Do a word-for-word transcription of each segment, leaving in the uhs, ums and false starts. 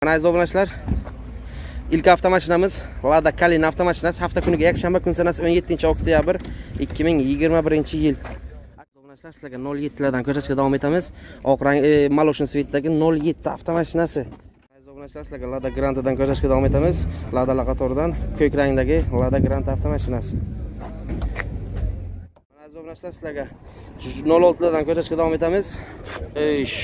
Aziz obunachilar, ilk avtomashinamiz Lada Kalina avtomashinasi. Hafta kuniga yakshanba kun sanasi o'n yettinchi oktyabr ikki ming yigirma birinchi yil. Obunachilar, sizlarga nol yetti lardan ko'rsatishga davom etamiz. Oq rang e, Maloshin Sweet'dagi nol yetti avtomashinasi. Aziz obunachilar, sizlarga Lada Granta'dan ko'rsatishga davom etamiz. Lada Loqatordan ko'k rangdagi Lada Granta avtomashinasi. Aziz obunachilar, sizlarga nol olti lardan ko'rsatishga davom etamiz. Ish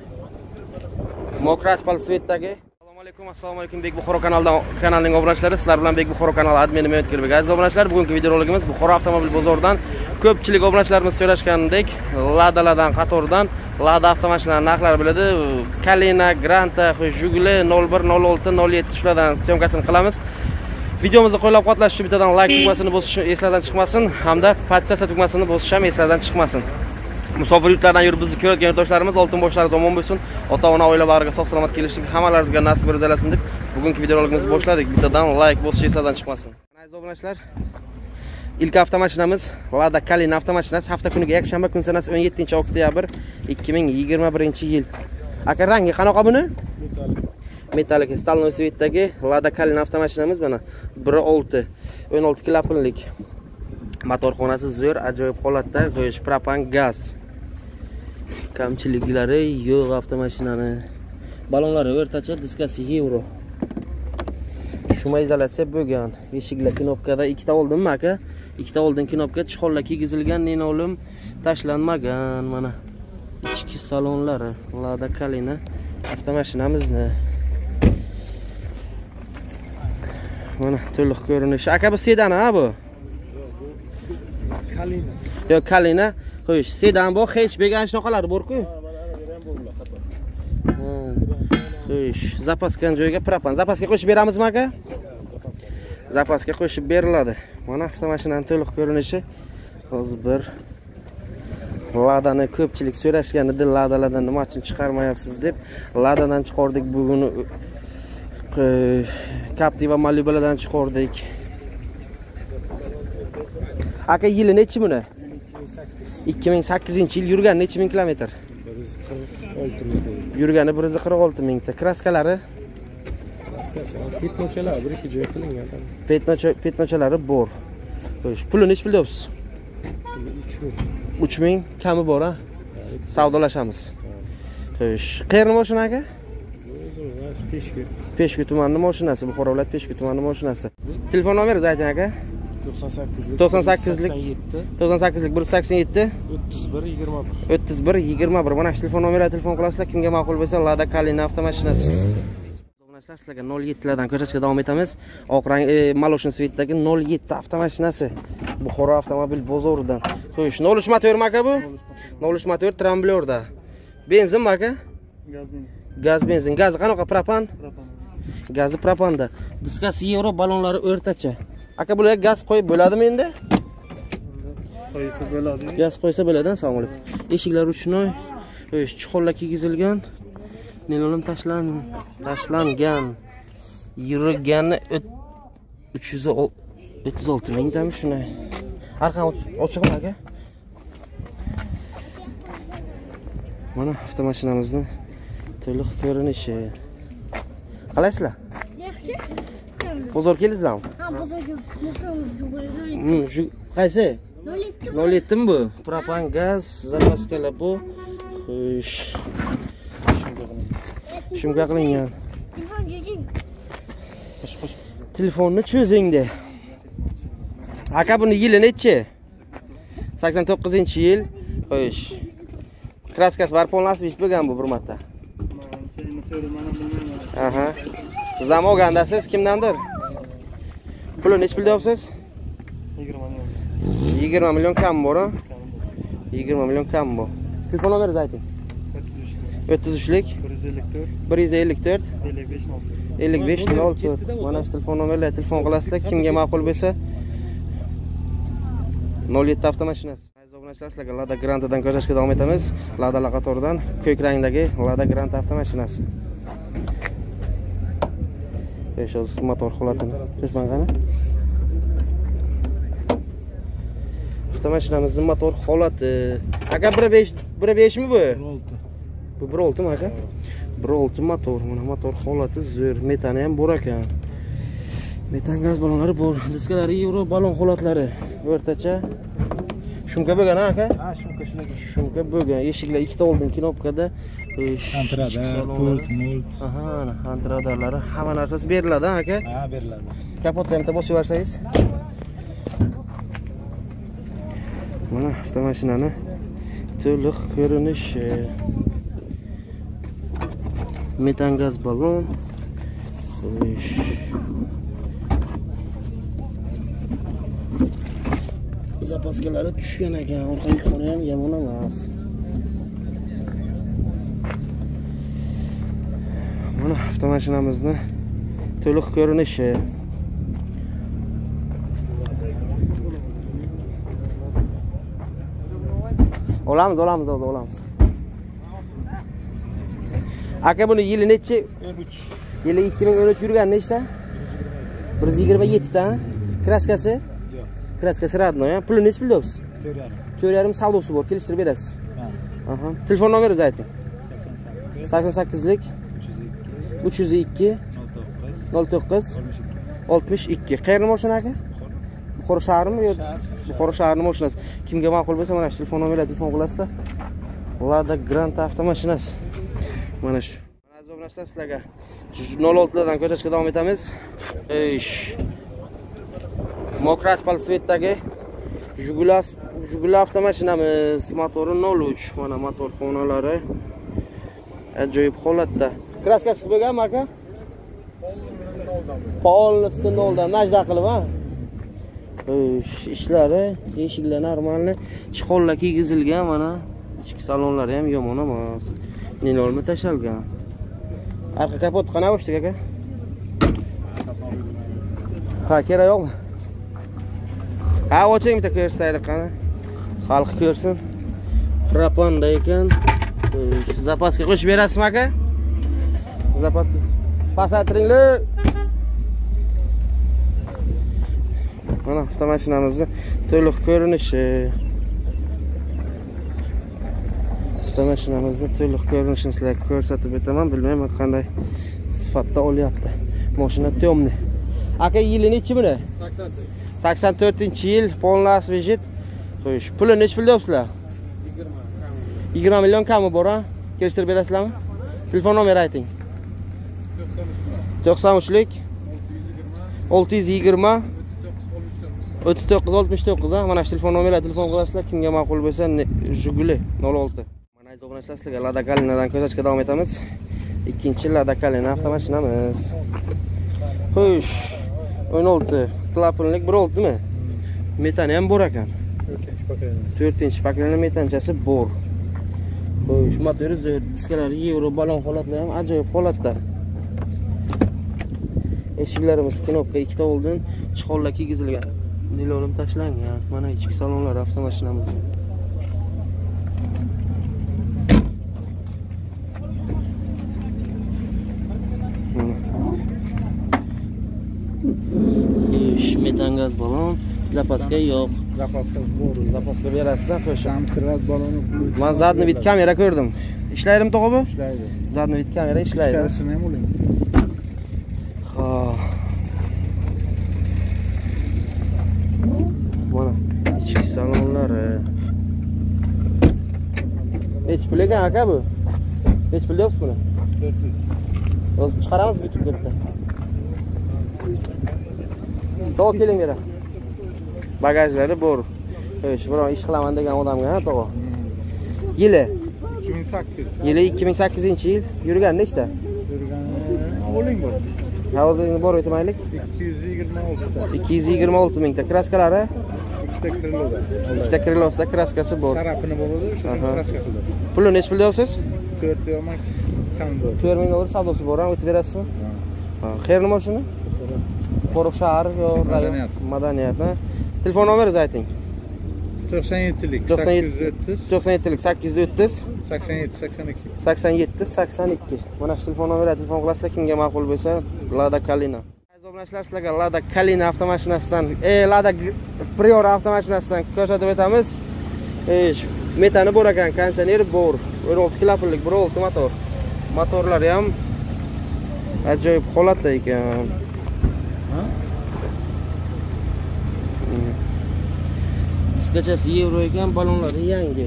Mokra Asphalt Sweet'dagi. Assalomu alaykum, assalomu alaykum Bek Buxoro kanalidan kanalining obunachilari. Sizlar bilan Bek Buxoro kanali admini Mehmet Kirbek. Aziz obunachilar, bugungi videoroligimiz Buxoro avtomobil bozoridan ko'pchilik obunachilarimiz so'rashganidek Ladalardan qatordan Lada avtomashinalar narxlari biladi. Kalina, Granta, Juguli nol bir nol olti nol yetti shulardan syomkasini qilamiz. Videomizni qo'llab-quvvatlash uchun bittadan like tugmasini bosish eslardan chiqmasin, hamda podpisatsiya tugmasini bosish ham eslardan chiqmasin. Musofir yurtlardan yurib bizni ko'rayotgan yurtdoshlarimiz oltin boshlari omon bo'lsin. Ota-ona oila bag'riga sog' salomat kelishlik hammalaringizga nasib etsin deb bugungi videoroligimizni boshladik. Bittadan like bosish eslardan chiqmasin. Aziz obunachilar, ilk avtomashinamiz Lada Kalina avtomashinasi. Hafta kuniga yakshanba kun sanasi o'n yettinchi oktyabr ikki ming yigirma birinchi yil. Aka, rangi qanaqa buni? Metalik Stalnoy Sweet'dagi Lada Kalina avtomashinamiz mana bir olti o'n olti klapinlik. Motor xonasi zo'r, ajoyib holatda, qo'yish propan gaz. Kamchiliklari yo'q avtomashinani. Balonlari o'rtacha, diskasi Euro. Shuma izolyatsiya bo'lgan. Eshiklar knopkada ikkita oldinmi aka? Ikkita oldin knopka chixonlar kiygizilgan, linoleum tashlanmagan. Mana ichki salonlari Lada Kalina avtomashinamizni. Mana to'liq ko'rinishi. Aka, bu sedan ha bu? Kalina. Yo'q, Kalina. Qo'yish, sedan bu, hatchback ana shunaqalari bor-ku. Ha, mana ham bo'ladi qator. Ha. Qo'yish, zapaskan joyga propan. Zapaska qo'shib beramizmi aka? Zapaska. Zapaska qo'shib beriladi. Mana avtomashinaning to'liq ko'rinishi. Hozir bir Ladani ko'pchilik so'rashgan edi, Ladalardan nima uchun chiqarmayapsiz deb. Ladadan chiqardik bugun. Captiva Malibu'lardan chiqardik. Aka, yili nechi buni? ikki ming sakkizinchi yil. Yurgani necha ming kilometr? bir yuz qirq olti ming. Yurgani bir yuz qirq olti ming ta. Kraskalari? Kraskasi petnochalari bir ikki joy qilingan. Petnocha petnochalari bor. Xo'sh, puli nech bilyapsiz? uch ming kami bor ha? Savdolashamiz. Xo'sh, qayerning mashina aka? Peshku. Peshku tumanining mashinasi, Buxoro viloyati Peshku tumanining mashinasi. Telefon nomeringizni ayting aka. to'qson sakkizlik to'qson sakkizlik to'qson sakkizlik bir yuz sakson yetti o'ttiz bir yigirma bir o'ttiz bir yigirma bir. Mana shu telefon nomeriga telefon qilasizlar. Kimga ma'qul bo'lsa Lada Kalina avtomashinasi. Obunachilar, sizlarga nol yetti lardan ko'rsatishga davom etamiz. Oq rang e, Maloshin Sweet'dagi nol yetti avtomashinasi Buxoro avtomobil bozoridan. Qo'yish, nol uch motormi aka bu? nol uch motor tramblyorda. Benzinmi aka? Gaz benzin. Gaz benzin. Gazi qanaqa? Propan? Propan. Gazi propanda. Diskasi Euro, balonlari o'rtacha. Aka, bularga gaz qo'yib bo'ladimi endi? Qo'ysa bo'ladi. Gaz qo'ysa bo'ladi. Assalomu alaykum. Eshiklar uchnoy, o'sh chixonlar kiygizilgan, linoleum tashlan tashlangan. Yurgani uch yuz o'ttiz olti ming tami shunday. Arqam ochiqmi aka? Mana avtomashinamizning to'liq ko'rinishi. Qalaysizlar? Yaxshi. Bozor keldingizmi? Ha, bozorga. Mushamiz qaysi? nol yetti mi bu? Propan gaz, zapaskalar bu. Xo'sh. Shunga qilingan. Telefon cho'zing. Qo'sh qo'sh. Telefonni cho'zingda. Aka, buni yili nechi? sakson to'qqizinchi yil. Xo'sh. Kraskasi barponlasib bo'lgan bu bir marta. Aha. Zam olgandasiz kimdandir? Puli nech pul deyapsiz? yigirma million. yigirma million kam bor-a? yigirma million kam bor. Telefon nomeringizni ayting. o'ttiz uchlik bir yuz ellik to'rt ellik besh nol to'rt. Mana shu telefon nomerlarga telefon qilasizlar. Kimga ma'qul bo'lsa nol yetti avtomashinasi. Aziz obunachilar, sizlarga Lada Granta'dan ko'rsatishga davom etamiz. Lada Loqatordan ko'k rangdagi Lada Granta avtomashinasi. O'sha motor holatini ko'rishman qani? Avtomashinamizning motor holati. Aka, bir besh bir besh mi bu? bir olti. Bu bir olti mi aka? bir olti motor. Mana motor holati zo'r, metani ham bor ekan. Metan gaz balonlari bor. Diskalari Euro balon holatlari o'rtacha. Shumka bo'lgan aka? Ha, shumka shunaqa. Shumka bo'lgan. Eshiklar ikkita oldin knopkada. Antrada, pult, mult. Aha, antradarlari hamma narsasi beriladi aka? Ha, beriladi. Kapotni ham bosib yuborsangiz. Mana avtomashinani to'liq ko'rinishi. Metan gaz balon. Xo'sh. Zapaskalari tushgan ekan. Orqa yukxona ham yomon emas. Mana avtomashinamizni to'liq ko'rinishi. Olamiz, olamiz, olamiz. Aka buni yili nechi? o'n uch. Yili ikki ming o'n uch yurgan nechta? bir yuz yigirma yetti ta. Kraskasi? Yo'q. Kraskasi radno, ya. Puli nechi pul deyapsiz? to'rt yarim. to'rt yarim savdosi bor, kelishtirib berasiz. Ha. Aha. Telefon nomeringizni ayting. sakson sakkiz. sakson sakkizlik uch yuz ikki nol to'qqiz oltmish ikki. Qayerning mashina aka? Buxoro shahrimi yo? Buxoro shahrining mashinasi. Kimga ma'qul bo'lsa mana shu telefon nomeriga telefon qilasizlar. Lada Granta avtomashinasi. Mana shu. Aziz obunachilar, sizlarga nol oltidan ko'chashga davom etamiz. Ish. Mokra asfalt svetdagi Jiguli Jiguli avtomashinamiz. Motori nol uch. Mana motor xonalari ajoyib holatda. Kraskasi bo'lganmi aka? Polnisdan oldan najda qilib, ha? Ishlari, eshiklar normalni, chixonlar kiygizilgan, mana ichki salonlari ham yomon emas. Nilolma tashalgan. Arqa kapot qana bo'shdik aka? Ha, kerak yo'qmi? Ha, oching bitta ko'rsataylik qani. Xalq ko'rsin. Proponda ekan. Zapaska qo'shib berasizmi aka? Zapaska. Pasatringlar. Mana avtomashinamizni to'liq ko'rinishi. Avtomashinamizni to'liq ko'rinishini sizlarga ko'rsatib o'taman. Bilmayman qanday sifatda olyapti. Mashina temni. Aka yili nechi buni? sakson to'rtinchi yil, polni asvejit. Xo'sh, puli nechi pul deyapsizlar? yigirma million kami bor, ha? Kelishtirib berasizlarmi? Telefon nomeri ayting. to'qson uchlik olti yuz yigirma o'ttiz to'qqiz oltmish to'qqiz, ha? Mana shu telefon nomeriga telefon qilasizlar. Kimga ma'qul bo'lsa, Jiguli nol olti. Mana aziz obunachilar, sizlarga Lada Kalinadan ko'rsatishga davom etamiz. Ikkinchi Lada Kalina avtomashinamiz. Xo'sh, o'n olti klapanlik bir oltimi? Metani ham bor ekan. to'rtinchi paklani metanchasi bor. Xo'sh, motori zo'r, diskalari Euro balon holatlari ham ajoyib holatda. Eshiklarimiz knopka ikkita oldin, chixonlar kiygizilgan. Nilolim tashlangan. Mana ichki salonlar avtomashinamiz. Xo'sh, metan gaz balon, zapaska yo'q. Zapaska bor. Zapaska berasiz, xo'sh. Ham kirat baloni. Men zadni vid kamera ko'rdim. Ishlaydimi to'g'ri bu? Ishlaydi. Zadni vid kamera ishlaydi. Ishlasini ham oling. Ha. Mana ichki salonlari. Hech pul ekan aka bu? Hech pul deyapsiz buni? O'zi chiqaramiz bitib ketdi. To'g'ri keling bera. Bagajlari bor. Xo'sh, biroq ish qilaman degan odamga, ha, to'g'ri. Yili ikki ming sakkiz. Yili ikki ming sakkizinchi yil. Yurgan nechta? Yurgan oling bor. Ha, o'zingizni bor aytmaylik. ikki yuz yigirma olti ta. ikki yuz yigirma olti mingta. Kraskalari? ikkita kriloda. ikkita krilosida kraskasi bor. Sarapini bo'ladi, o'sha kraskasi bor. Puli nechi pul deyapsiz? to'rt yarim kam bor. to'rt ming dollar savdosi bor, ha, o'tib berasizmi? Ha. Qayerning mashina? Buxoro shahar yo Madaniyat. Madaniyat, ha. Telefon nomeringizni ayting. to'qson yettilik to'qson yetti to'qson yettilik sakkiz yuz o'ttiz sakson yetti sakson ikki sakson yetti sakson ikki. Mana shu telefon nomeriga telefon qilasizlar, kimga ma'qul bo'lsa, Lada Kalina. Aziz obunachilar, sizlarga Lada Kalina avtomashinasidan, e Lada Priora avtomashinasidan ko'rsatib o'tamiz. E metani bor ekan, konditsioner bor. o'n olti klapanlik bir olti motor. Motorlari ham ajoyib holatda ekan. Diskachasi yevro ekan, balonlari yangi.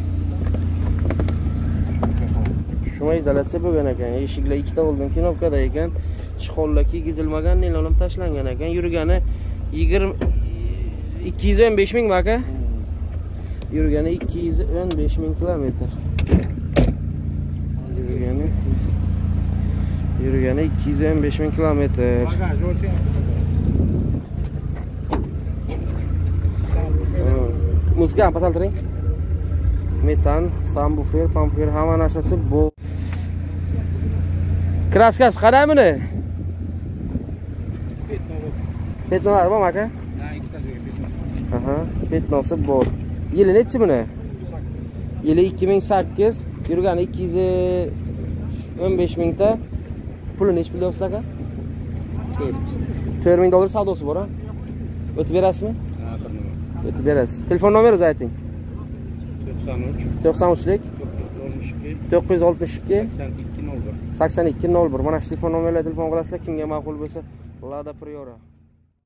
Shuma izolyatsiya bo'lgan ekan. Eshiklar ikkita bo'lgan knopkada ekan. Shqollar kiygizilmagan, nelonim tashlangan ekan. Yurgani yigirma ikki yuz o'n besh ming aka. Yurgani ikki yuz o'n besh ming kilometr. Yurgani Yurgani ikki yuz o'n besh ming kilometr. Muzika ham pasaltiring. Metan, subwoofer, pamper hamma narsasi bu. Kraskasi qanday buni? Petnolar bormi aka? Ha, ikkita joyga. Aha, petnosi bor. Yili nechi buni? Yili ikki ming sakkiz, yurgani ikki yuz o'n besh mingta. Puli nechi bilyapsiz aka? to'rt ming dollar savdosi bor, ha? O'tib berasizmi? Ha, bir nima. O'tib berasiz. Telefon nomeringizni ayting. to'qson uch, to'qson uchlik to'qqiz yuz oltmish ikki sakson ikki nol bir. sakson ikki nol bir. Mana shu telefon nomerlarga telefon qilasizlar, kimga ma'qul bo'lsa. Lada Priora.